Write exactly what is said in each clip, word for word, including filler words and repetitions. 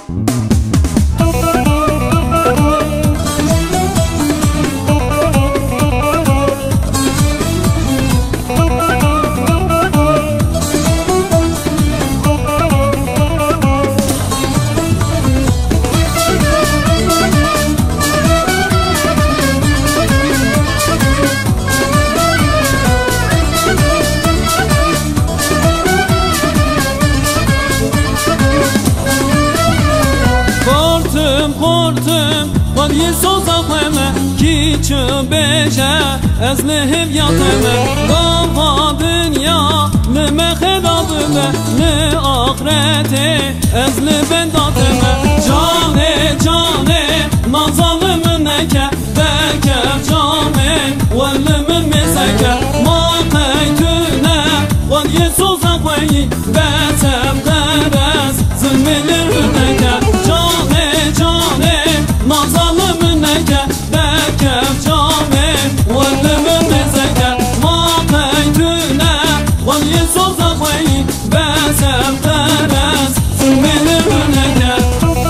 خود یه سوزا خوامه کی چه بشه از لحب یاتمه گاوا دنیا نمه خدابمه نه آخرته از لبن داتمه جانه جانه نظالم نکه بکف جامه ولمن مسکه ما قیتونه خود یه سوزا خوایی بتم قرز زلمه نکه جانه جانه نظالم نکه بکف جامه ولمن مسکه ما قیتونه خود یه سوزا خوایی بتم قرز زلمه نکه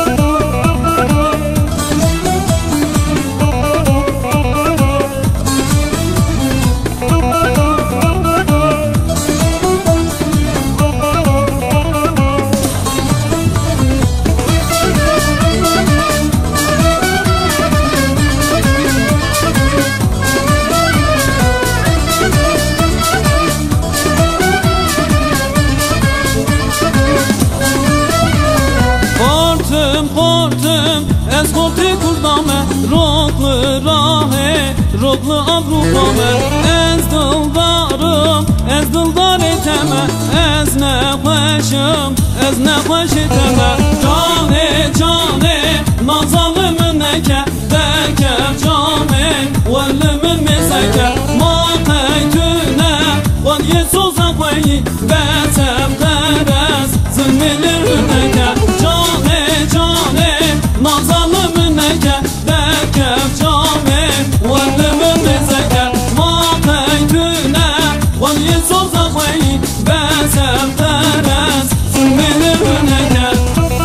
از خورتی کردامه روکل راهه روکل آبروکامه از دلدارم از دلدارتمه از نخوشم از نخوشتمه جانه جانه نظالم نکه بکف جامه ولمن مسکه ما قیتونه خود یه سوزا خوایی بتم قرز زلمه نکه جانه جانه نظالم نکه بکف جامه ولمن مسکه ما قیتونه خود یه سوزا خوایی بتم قرز زلمه نکه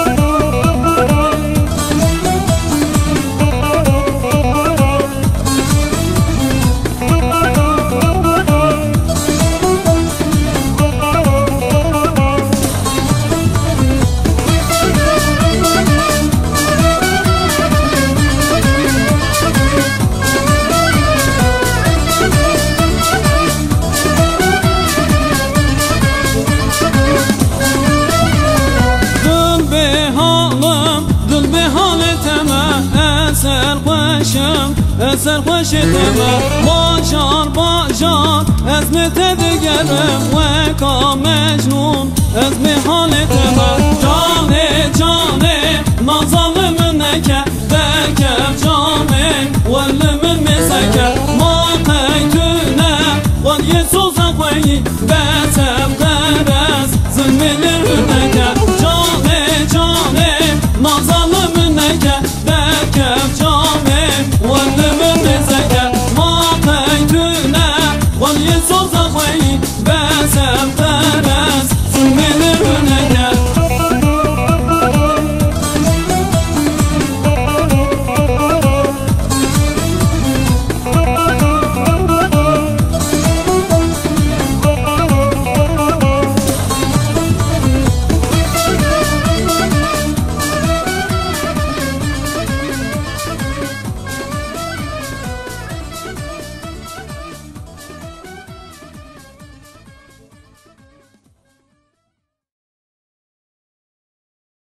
اثر خوشتمه باشار باشار از متدگرم و کا مجنون از محالتمه